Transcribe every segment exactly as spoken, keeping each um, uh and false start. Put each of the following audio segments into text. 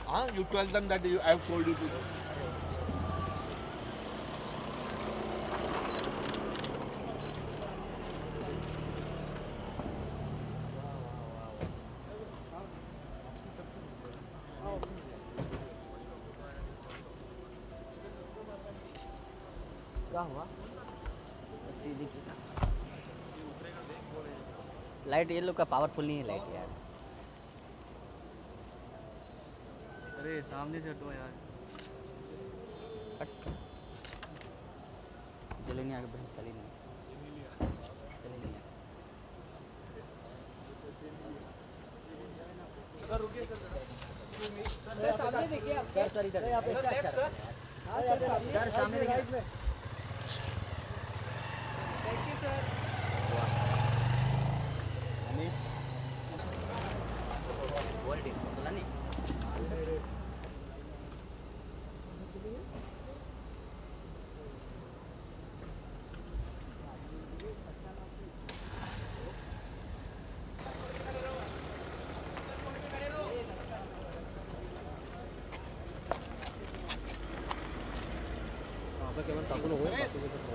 Huh? You tell them that you, I have told you to do. क्या हुआ? Light ये लोग का पावरफुल नहीं है लाइट यार। अरे सामने से हटो यार। हट। जल्दी नहीं आगे बढ़ चली नहीं। चली नहीं है। सर रुकिए सर। सर सामने देखिए आप। सर सर इधर। यहाँ पे सर। हाँ सर सामने। सर सामने देखिए। Thank you sir. क्वालिटी बोला नहीं। केवल ताकुल हो गए।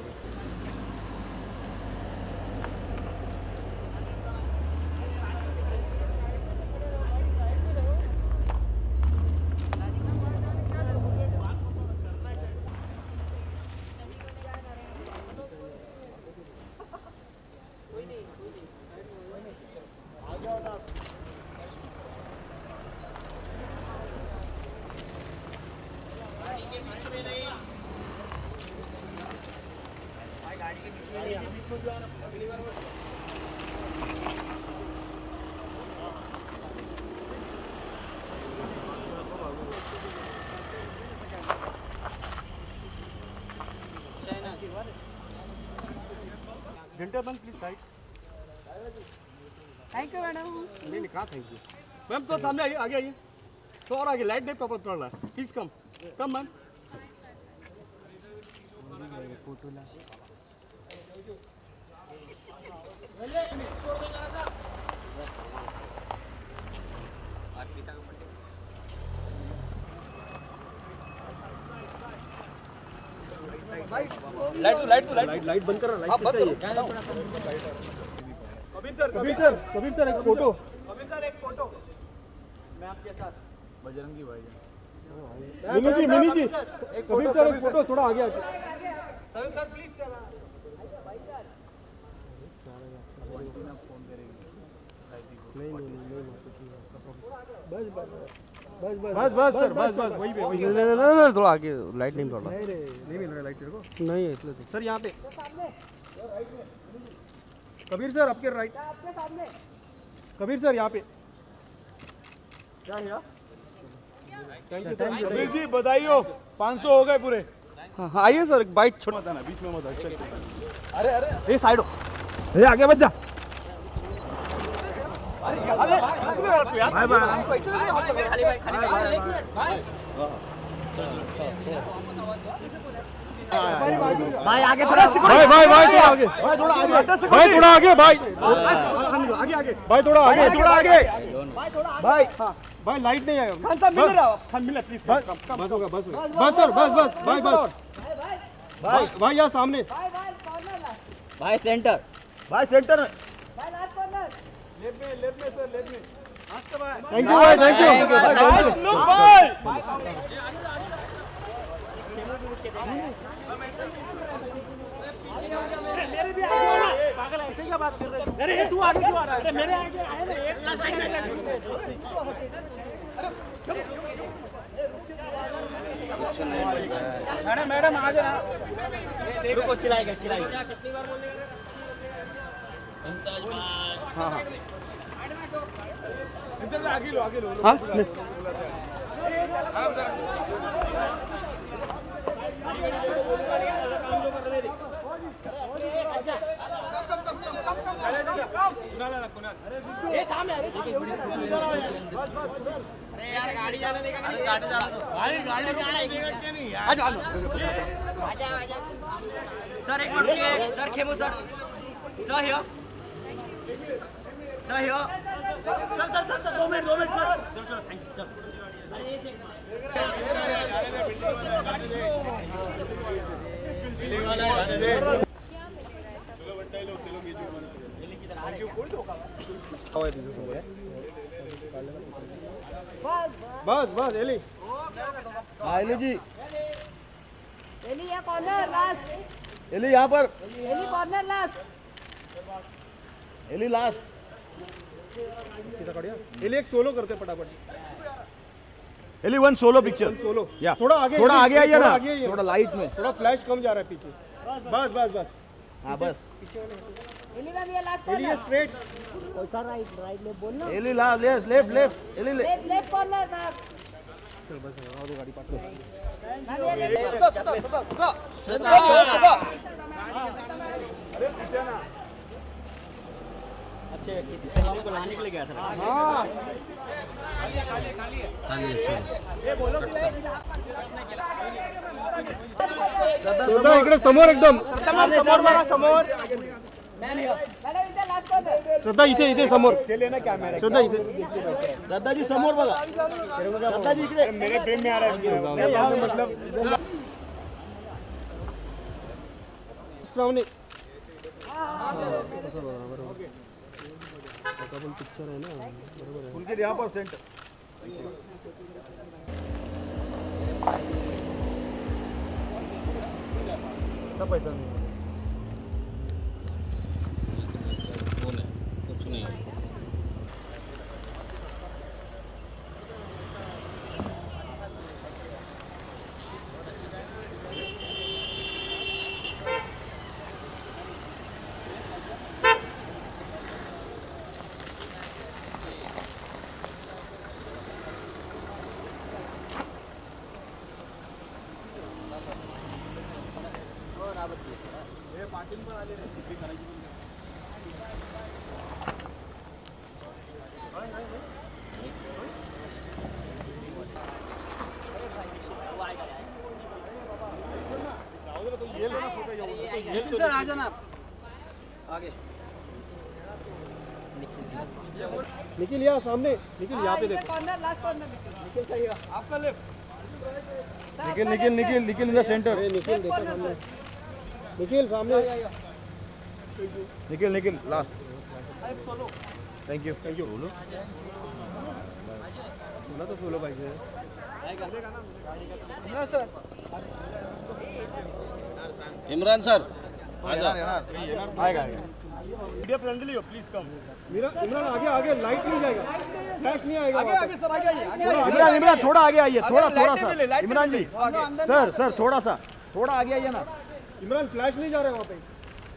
Gentleman please side. Thank you madam. नहीं नहीं कहाँ थैंक यू मैम। तो सामने आइए, आगे आइए तो और आगे लाइट नहीं प्रॉपर पड़ रहा है। Please come come ma'am. Photo ला लाइट लाइट लाइट लाइट बंद करो। लाइट बंद करो। Kabir sir Kabir sir Kabir sir एक फोटो। कबीर सर एक फोटो। मैं आपके साथ। बजरंगी भाई। मिनी जी मिनी जी कबीर सर एक फोटो थोड़ा आगे आके। Kabir sir please sir. Phone करेगी नहीं नहीं नहीं बस बस बस बस बस सर बस बस वही पे वही। नहीं नहीं नहीं थोड़ा आगे लाइट नहीं पड़ रहा। नहीं रे नहीं मिल रहा लाइट तेरे को। नहीं है इसलिए सर यहाँ पे कबीर सर आपके राइट। आपके सामने। कबीर सर यहाँ पे क्या है? Thank you sir. Kabir ji बधाई हो। पाँच सौ हो गए पूरे। हाँ हाँ आइए सर। एक बाइट छोड़ मत आना बीच में मत। अरे अरे ये साइड हो। ये आगे बच जा। अरे बाय बाय। खाली भाई खाली भाई। भाई आगे थोड़ा। भाई भाई भाई थोड़ा आगे। भाई थोड़ा आगे। भाई थोड़ा आगे भाई। आगे आगे भाई थोड़ा आगे थोड़ा आगे। भाई हाँ भाई लाइट नहीं आया। खान साहब मिल रहा हो? खान मिल प्लीज। बस बस होगा बस होगा बस सर बस बस भाई बस भाई भाई यहाँ सामने। भाई भाई कॉर्नर ला। भाई सेंटर। भाई सेंटर में। भाई लास्ट कॉर्नर। लेफ्ट में लेफ्ट में सर लेफ्ट में। थैंक यू भाई थैंक यू मेरे भी आगे पागल ऐसे क्या बात कर रहे हैं? अरे तू आगे क्यों आ रहा है? मेरे आगे आए ना एक साइड में। मैडम मैडम आ जाना। रुको चिल्लाएगा चिल्लाएगा। कितनी बार बोलेगा? हाँ हाँ इधर आगे लो आगे लो। हाँ अरे यार गाड़ी जाने देगा कि नहीं? गाड़ी जाने दो भाई। गाड़ी जाने देगा क्या नहीं यार? आ जा आजा आजा। सर एक मिनट रुकिए। Sir Khemu sir. सर हियो सर हियो। सर सर सर दो मिनट दो मिनट सर। चलो चलो थैंक यू। बस बस एली हाँ एली जी एली या कॉर्नर लास्ट एली यहाँ पर Elli corner last Elli last Elli एक सोलो करते फटाफट Elli one solo picture solo या थोड़ा आगे थोड़ा आगे आइए ना थोड़ा लाइट में थोड़ा फ्लैश कम जा रहा है पीछे बस बस बस हाँ बस एली मैम ये last Elli corner straight sir right right left बोलना एली ला लेफ्ट लेफ्ट लेफ्ट एली ले लेफ्ट लेफ्ट कॉर्नर मैम चल बस और गाड़ी पास मैम ये लेफ्ट अच्छे किसी सहेली को लाने के लिए गया था हाँ श्रद्धा इकडे समोर एकदम समोर बघा समोर मैडम इधर लास्ट कॉर्नर श्रद्धा इथे इथे समोर श्रद्धा इथे श्रद्धा जी समोर बघा श्रद्धा जी इकडे मेरे फ्रेम में आ रहा है मतलब श्रावणी पिक्चर है ना बरोबर उनके यहाँ पर सेंटर सब पैसा नहीं कुछ नहीं सर आ जाना आगे निखिल यहाँ सामने निखिल यहाँ पे देखो कॉर्नर लास्ट कॉर्नर निखिल सही है आपका left Nikhil Nikhil Nikhil Nikhil in the centre Nikhil देखो सामने निखिल सामने Nikhil Nikhil last thank you thank you बोलो बोला तो सोलो पाहिजे सर इमरान सर आजा आएगा मीडिया फ्रेंडली हो प्लीज कम मेरा इमरान आगे आगे लाइट नहीं जाएगा फ्लैश नहीं आएगा आगे आगे सर आगे आइए इमरान इमरान थोड़ा आगे आइए थोड़ा थोड़ा सा इमरान जी सर सर थोड़ा सा थोड़ा आगे आइए ना इमरान फ्लैश नहीं जा रहा है वहाँ पे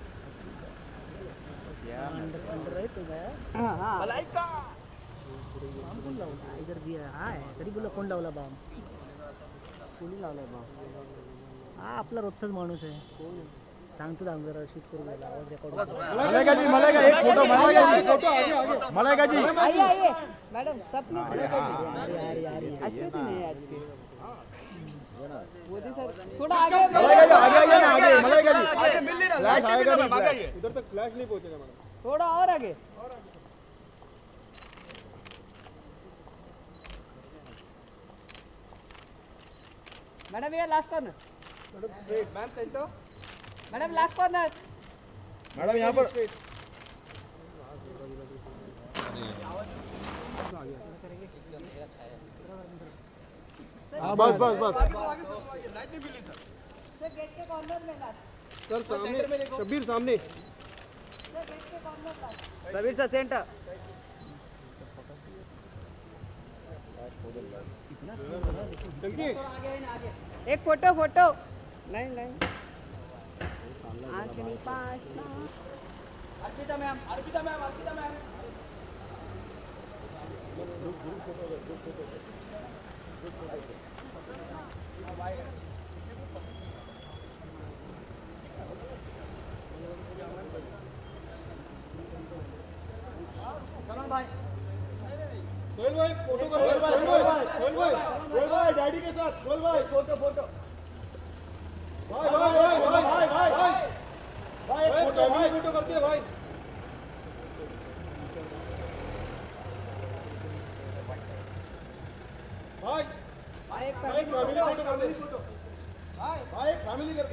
इधर दिया हाय तरी बोला कोण लावला बाम कोणी लावलाय बाम हा आपला रोजचाच माणूस आहे सांगतो दाम जरा शूट करू गेला आवाज रेकॉर्ड मलाइका जी मलाइका एक फोटो मलाइका जी फोटो आगे आगे मलाइका जी आइए आइए मैडम सब अरे यार यार अच्छे तो नहीं आज के मोदी सर थोड़ा आगे मलाइका जी आगे आइए ना आगे मलाइका जी फ्लैश आएगा नहीं फ्लैश इधर तक फ्लैश नहीं पहुंचेगा मैडम थोड़ा और आगे मैडम ये last corner ma'am centre madam last corner madam यहाँ पर बस बस बस सर गेट के कॉर्नर में लास्ट सर सामने शब्बीर सामने सर गेट के corner last Shabbir sir centre एक फोटो फोटो नहीं नहीं आंखनी पास Arpita ma'am Arpita ma'am Arpita ma'am भाई सोहेल भाई फोटो करो सोहेल भाई सोहेल भाई सोहेल भाई डैडी के साथ सोहेल भाई फोटो फोटो भाई भाई भाई भाई भाई भाई भाई भाई एक फोटो भाई फोटो करते हैं भाई भाई भाई एक भाई फैमिली फोटो कर दे भाई भाई फैमिली करके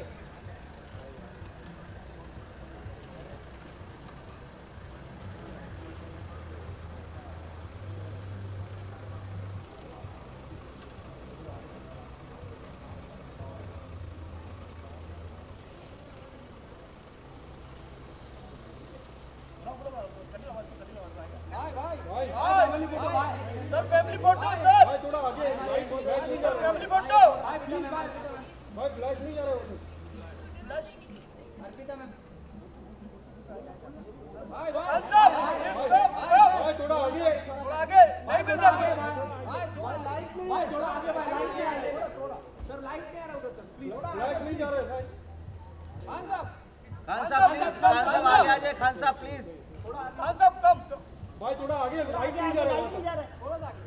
फ्लैश नहीं जा रहा है भाई भाई थोड़ा आगे थोड़ा आगे नहीं मिलता लाइट नहीं भाई थोड़ा आगे भाई लाइट नहीं आ रहा है थोड़ा सर लाइट नहीं आ रहा उधर तक प्लीज फ्लैश नहीं जा रहा है भाई खान साहब खान साहब प्लीज खान साहब आगे आ जाए खान साहब प्लीज थोड़ा खान साहब कम भाई थोड़ा आगे लाइट नहीं जा रहा है नहीं जा रहा है थोड़ा सा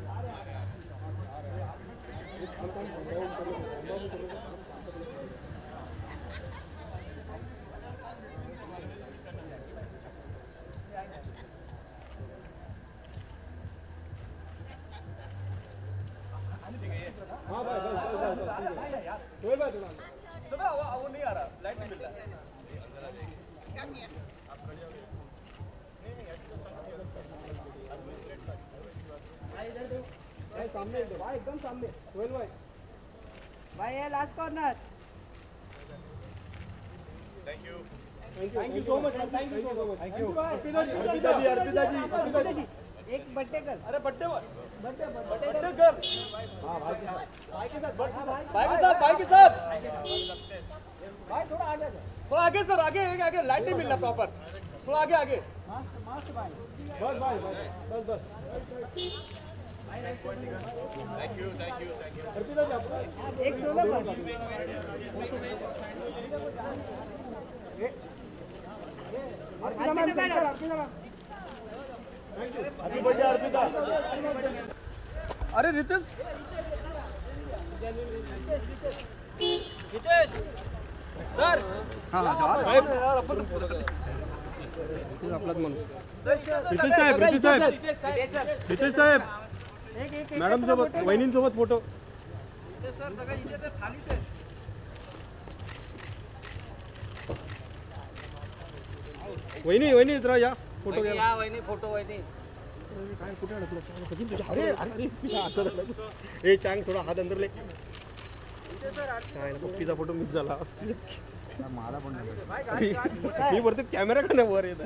हाँ भाई बस बस बस कोई बात नहीं सुबह वो नहीं आ रहा लाइट नहीं मिल रहा भाई सामने भाई एकदम सामने सोहेल भाई भाई ये last corner thank you thank you so much thank you so much thank you Arpita ji Arpita ji Arpita ji Arpita ji एक बर्थडे कर अरे बर्थडे बर्थडे बर्थडे कर हां भाई भाई के साथ भाई के साथ भाई के साथ भाई थोड़ा आगे थोड़ा आगे सर आगे आगे लाइट नहीं मिल रहा प्रॉपर थोड़ा आगे आगे मस्त मस्त भाई बस भाई बस बस thank you thank you thank you Arpita ji आप एक सोलो पर Arpita ma'am centre Arpita ma'am thank you happy birthday Arpita अरे रितेश जितेश सर हां साहेब यार आपण आपलाच म्हणून रितेश साहेब रितेश साहेब रितेश साहेब एक एक मॅडम सोबत वहिनीं सोबत फोटो सर सगळं इथेच आहे थालीच आहे वहिनी वहिनी जरा या फोटो घ्या या वहिनी फोटो वहिनी काय कुठे अडकलं अरे अरे पिशा हात ए चांग थोडा हात अंदर ले काय पप्पीचा फोटो मिस झाला मला पण मी वरती कॅमेरा का वर येत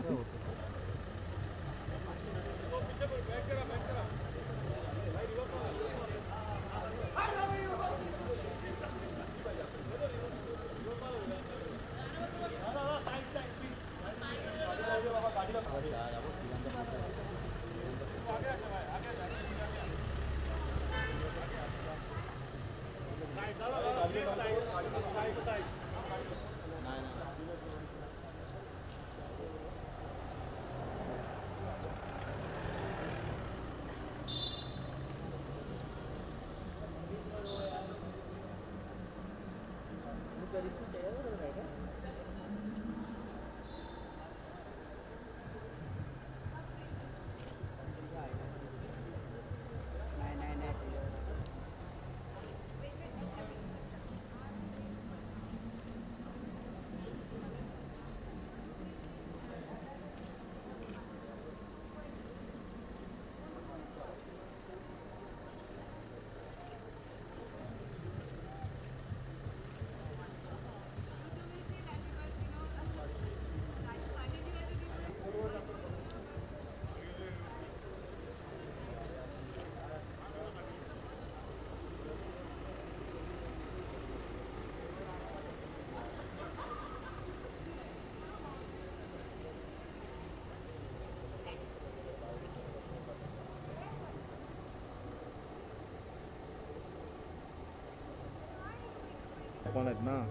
कोण आहेत ना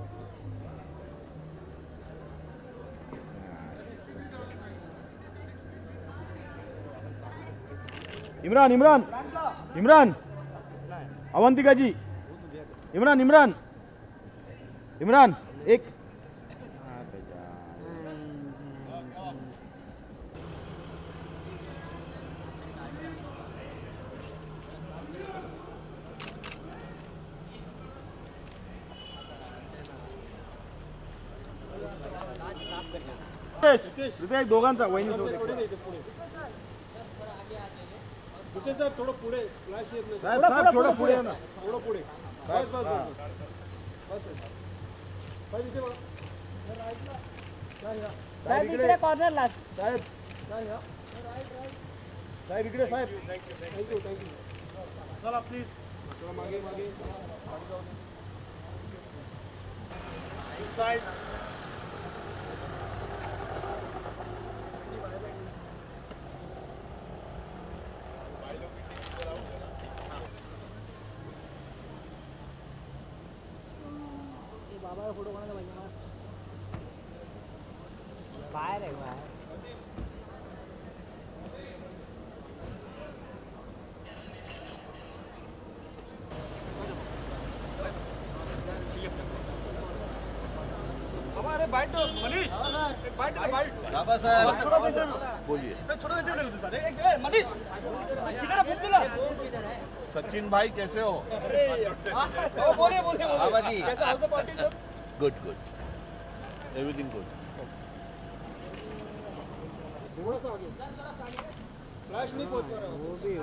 इमरान इमरान इमरान अवंतिका जी इमरान इमरान इमरान एक रितेश दोघांचा वहिनी साहेब थोडं पुढे फ्लॅश येत नाही साहेब थोडं पुढे ना थोडं पुढे बस बस बस साहेब इथे बघा साहेब इकडे कॉर्नरला साहेब साहेब इकडे साहेब थँक्यू थँक्यू चला प्लीज मागे मागे बाबा फोटो कोणाचा पाहिजे मला बाहेर आहे बाहेर हमारे बाइट दो मनीष एक बाइट दे बाइट बाबा सर बोलिए इसमें छोटा सा इंटरव्यू ले लो सर एक ए, मनीष किधर है फुटबॉल सचिन भाई कैसे हो ओ बोलिए बोलिए बाबा जी कैसा हाउस पार्टी सब good good everything good flash नहीं पहुंच पा रहा वो भी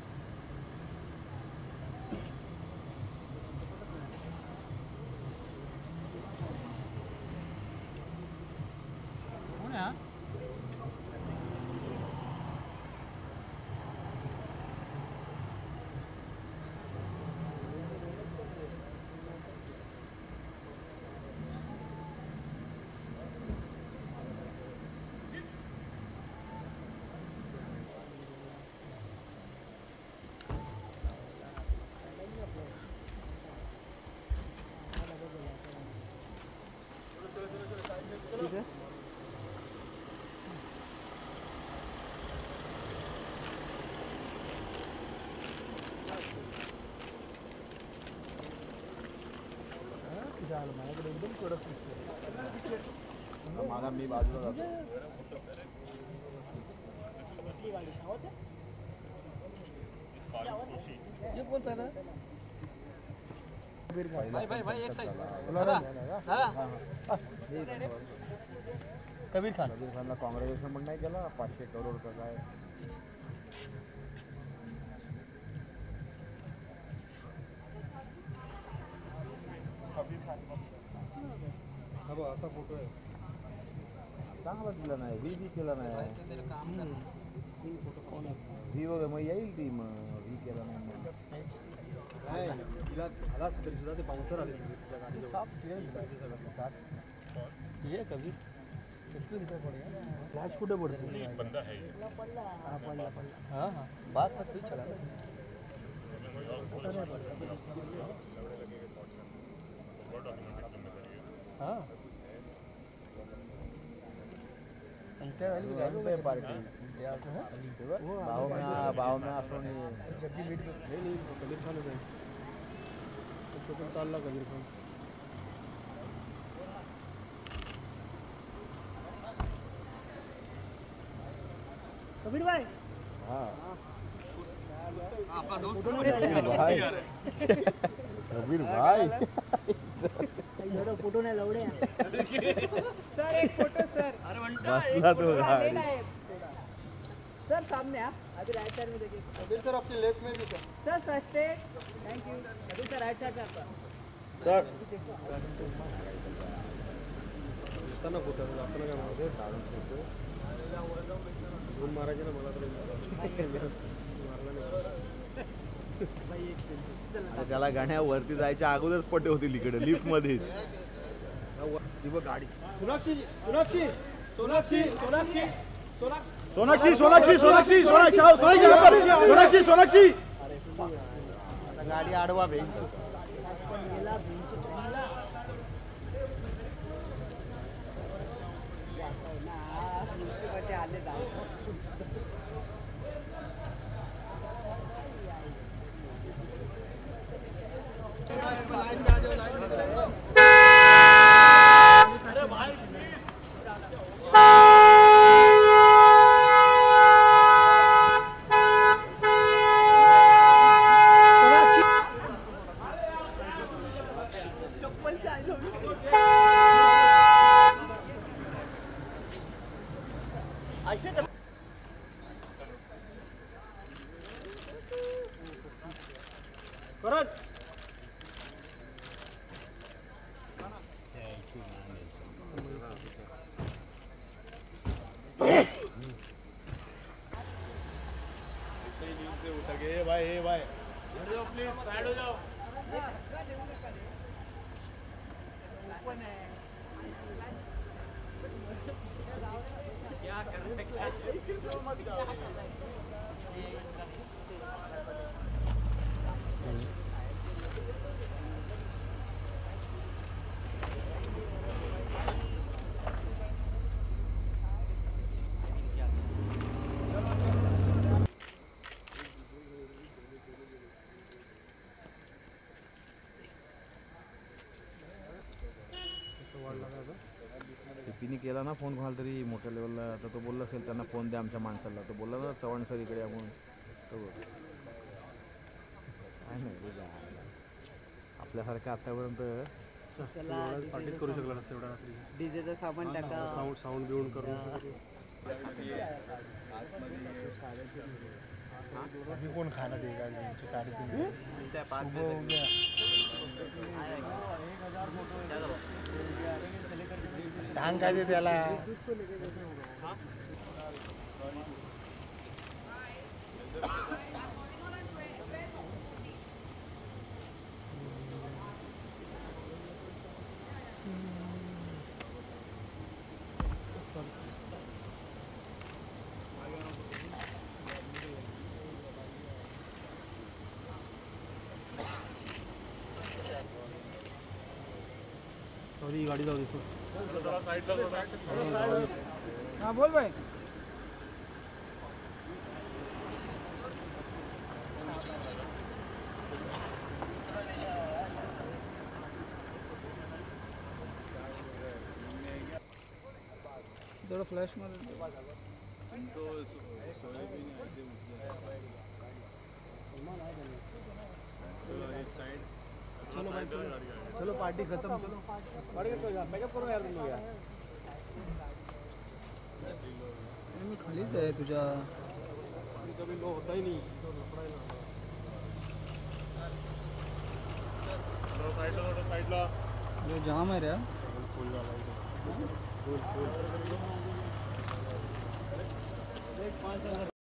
माझ्याकडे एकदम कडक मला मी बाजूला जातो ये कौन पहना है भाई भाई भाई एक साइड दादा दादा कबीर खान कबीर खानला काँग्रेसनं पण नाही केला पाचशे करोड कसं आहे असा फोटो आहे चांगला दिला नाही व्ही बी केला नाही व्ही वगैरे मग येईल ती मग व्ही केला नाही नाही तिला झाला तरी सुद्धा ते बाउन्सर आले तुझ्या गाडी साफ क्लिअर ये कबीर किसको रिपेयर पड़ेगा फ्लैश कुठे पडतो बंदा है ये हा पडला पडला हाँ हाँ बात तो ठीक चला हाँ अंतर वाली गाड़ी पे पार्टी भाव में भाव में असो नहीं जब भी मीट नहीं नहीं कबीर खान है तो पण चालला कबीर खान कबीर भाई हाँ आपका दोस्त भाई कबीर भाई एवढं फोटो नाही लवडे सर एक फोटो सर अरे बसला तो भाई सर सामने आप अभी राइट साइड में देखिए कबीर सर आपके लेफ्ट में भी सर सर सस्ते थैंक यू अभी सर राइट साइड में आपका सर येताना फोटो आपण काय म्हणतो काढून फोटो दोन मारायचे ना मला तरी त्याला गाण्यावरती जायच्या अगोदरच पटे होतील इकडे लिफ्ट मध्ये गाडी सोनाक्षी सोनाक्षी सोनाक्षी सोनाक्षी सोनाक्षी सोनाक्षी सोनाक्षी सोनाक्षी सोनाक्षी गाडी आडवा बेंच आले भाई भाई प्लीज साइड हो जाओ ओपन है तिने केला ना फोन कोणाला तरी मोठ्या लेवलला, तर तो बोलला असेल त्यांना फोन द्या आमच्या माणसाला, तो बोलला ना चव्हाण सर इकडे या म्हणून. तो काय नाही आपल्यासारखं आतापर्यंत पार्टीच करू शकला नसतं एवढ्या रात्री. डीजेचं सामान टाका. साऊंड साऊंड बिऊंड करून अभी कौन खाना देगा साढ़े तीन सांग काय ते त्याला. ही गाडी जाऊ दिसतो. हाँ बोल भाई. थोड़ा फ्लैश मार. चलो भाई चलो पार्टी खत्म. चलो गाड़ी का यार बैकअप करो यार तुम लोग यार. मी खालीच आहे तुझ्या. कभी लो होता ही नहीं. साइडला साइडला जाम आहे रे. फुल झाला फुल फुल.